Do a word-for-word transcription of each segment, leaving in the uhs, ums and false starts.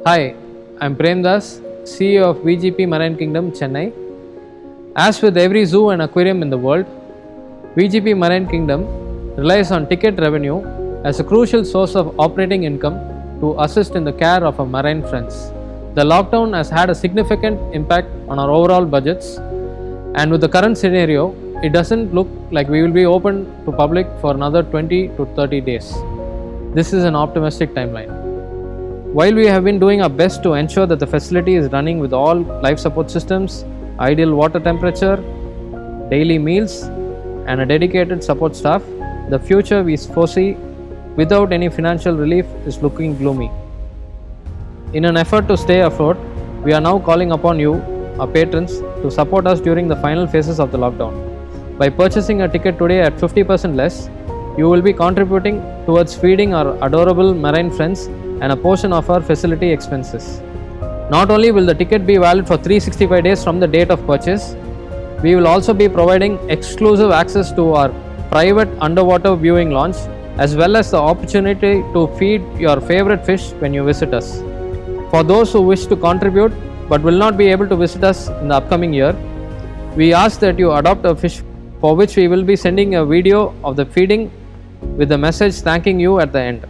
Hi, I'm Prem Das, C E O of V G P Marine Kingdom, Chennai. As with every zoo and aquarium in the world, V G P Marine Kingdom relies on ticket revenue as a crucial source of operating income to assist in the care of our marine friends. The lockdown has had a significant impact on our overall budgets, and with the current scenario, it doesn't look like we will be open to public for another twenty to thirty days. This is an optimistic timeline. While we have been doing our best to ensure that the facility is running with all life support systems, ideal water temperature, daily meals, and a dedicated support staff, the future we foresee without any financial relief is looking gloomy. In an effort to stay afloat, we are now calling upon you, our patrons, to support us during the final phases of the lockdown. By purchasing a ticket today at fifty percent less, you will be contributing towards feeding our adorable marine friends and a portion of our facility expenses. Not only will the ticket be valid for three hundred sixty-five days from the date of purchase, we will also be providing exclusive access to our private underwater viewing lounge, as well as the opportunity to feed your favorite fish when you visit us. For those who wish to contribute but will not be able to visit us in the upcoming year, we ask that you adopt a fish, for which we will be sending a video of the feeding with a message thanking you at the end.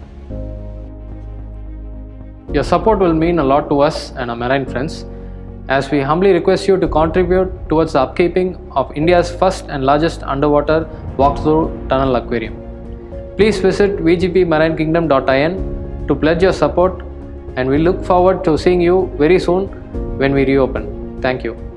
Your support will mean a lot to us and our marine friends, as we humbly request you to contribute towards the upkeeping of India's first and largest underwater walk-through tunnel aquarium. Please visit v g p marine kingdom dot in to pledge your support, and we look forward to seeing you very soon when we reopen. Thank you.